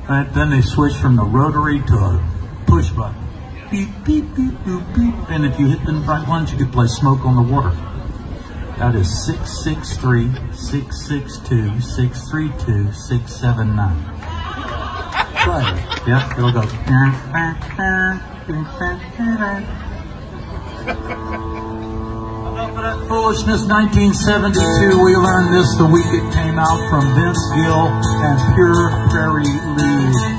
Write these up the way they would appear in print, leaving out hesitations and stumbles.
Then they switched from the rotary to a push button. Beep, beep, beep, beep, beep. And if you hit the right ones, you could play Smoke on the Water. That is 663-662-632-679. Play. Yep, it'll go. Enough of that foolishness. 1972, we learned this the week it came out from Vince Gill and Pure Prairie Leaves.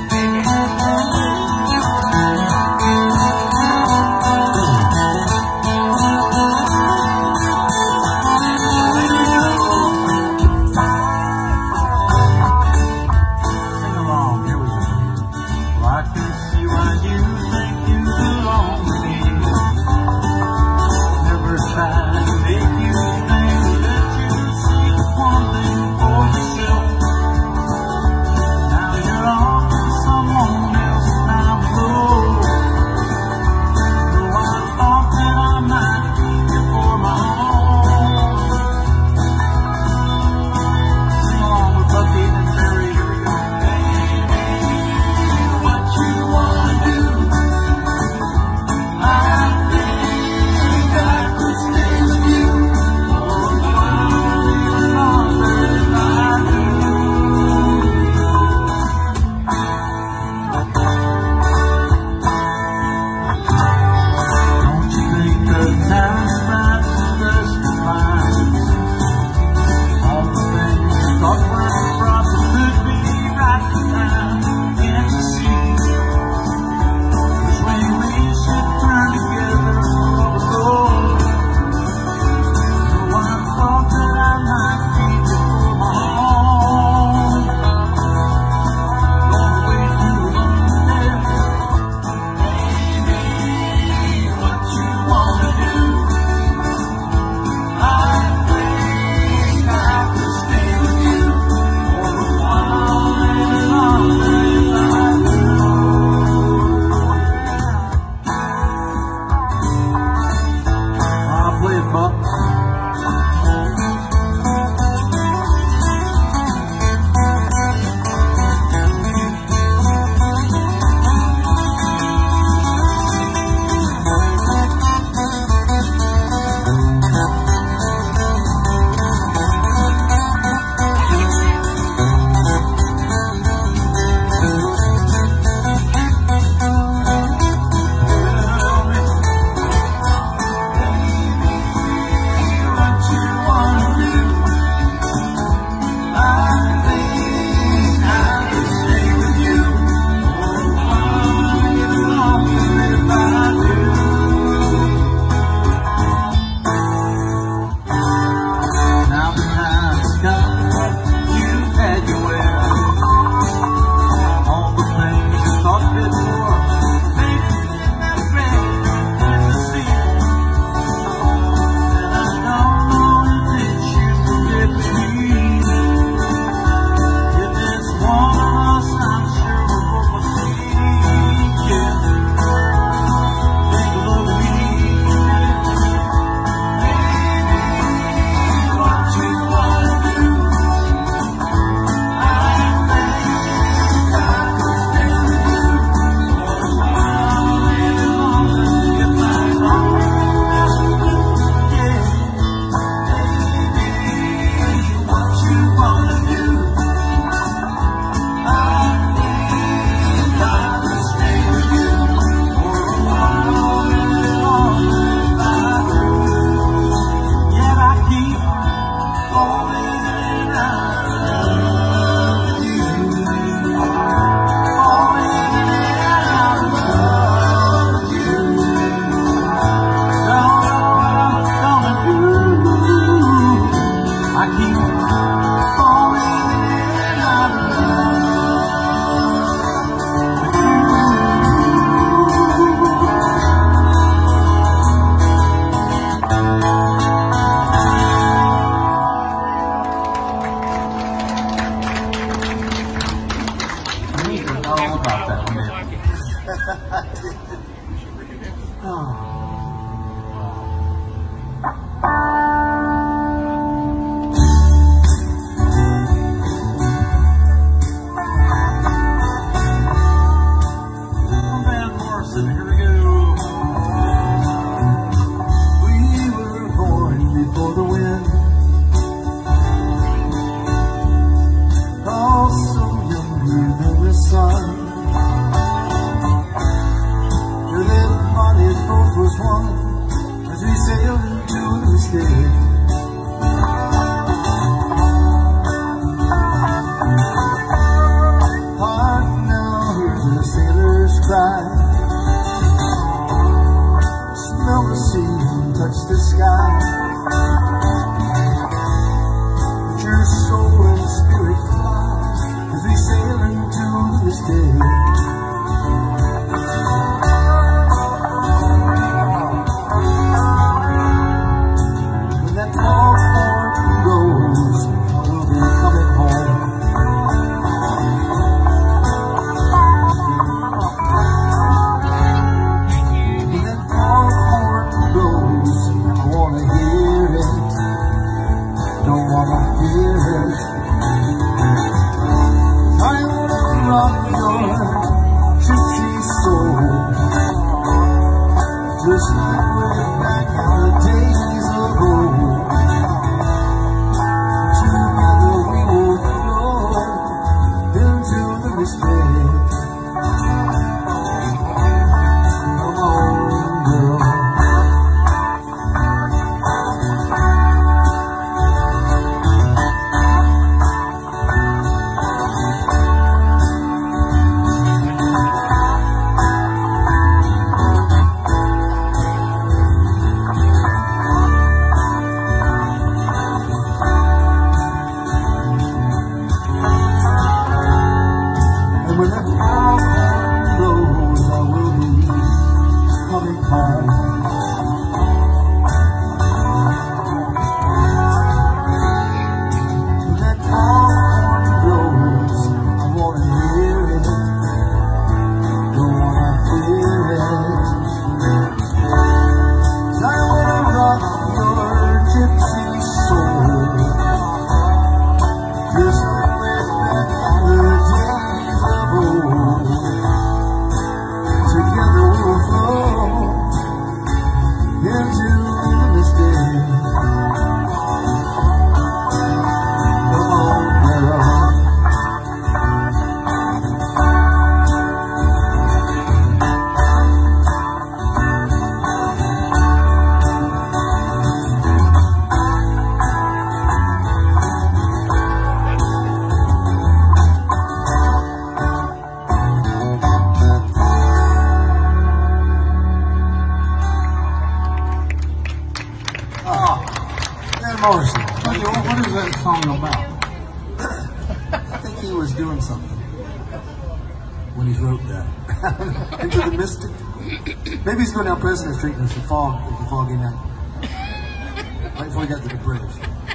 Morrison. What is that song about? I think he was doing something when he wrote that. Into the Mystic. Maybe he's going down President Street and it's a foggy night. Right before he got to the bridge.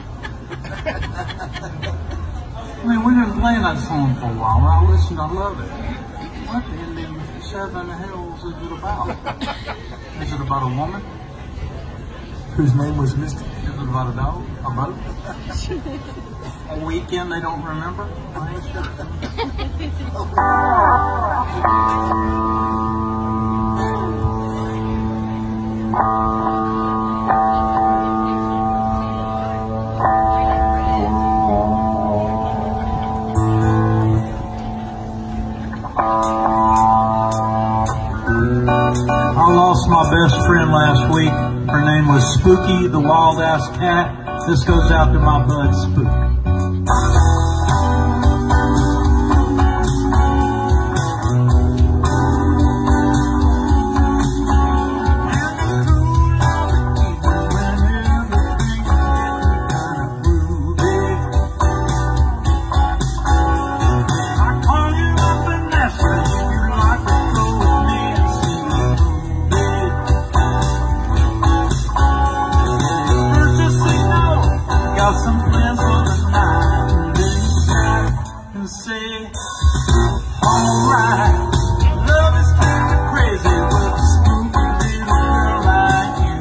I mean, we've been playing that song for a while. When I listen, I love it. What in the seven hells is it about? Is it about a woman? Whose name was Mystic? Is it about a dog? A boat? A weekend they don't remember? I lost my best friend last week. Her name was Spooky, the wild ass cat. This goes out to my bud Spook. Some plans for the night, and then you stop and say, alright, love is kind of crazy with a spooky little girl like you.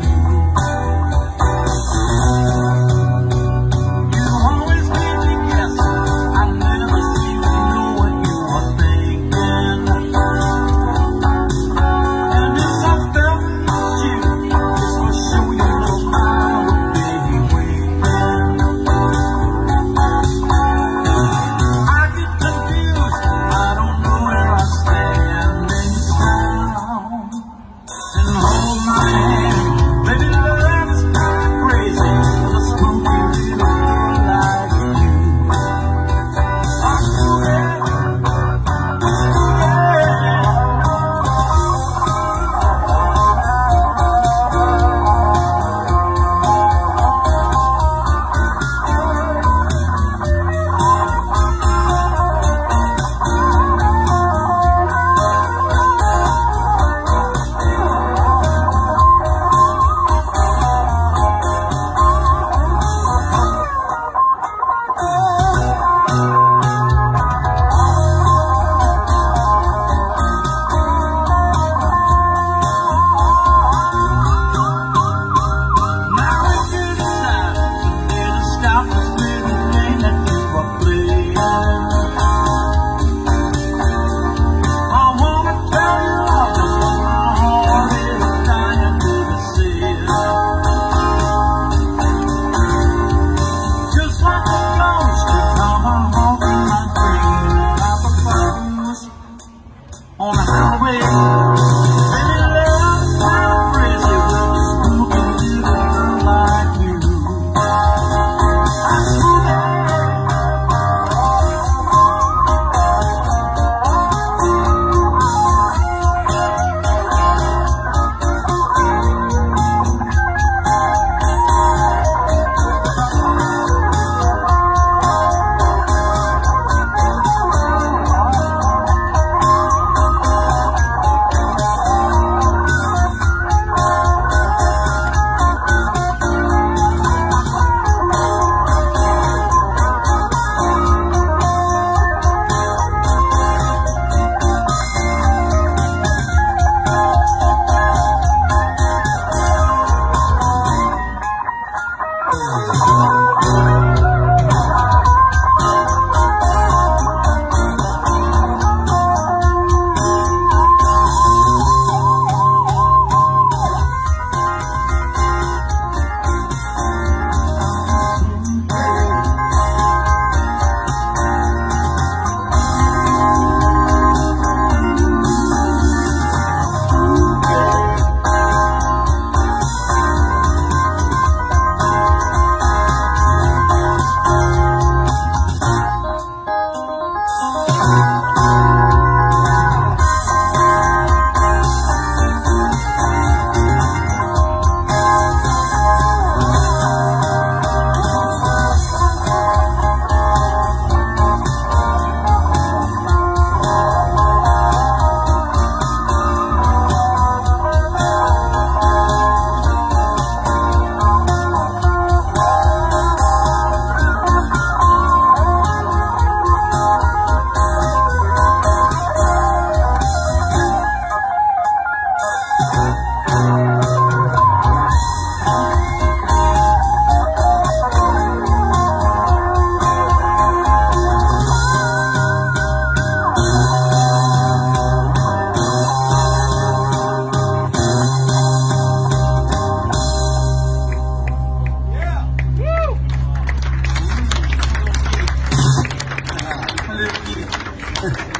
You always make me guess, I never seem to know what you are thinking. And if I felt you, just for sure you know I would baby wait. I get confused, I don't know where I stand. Thank you.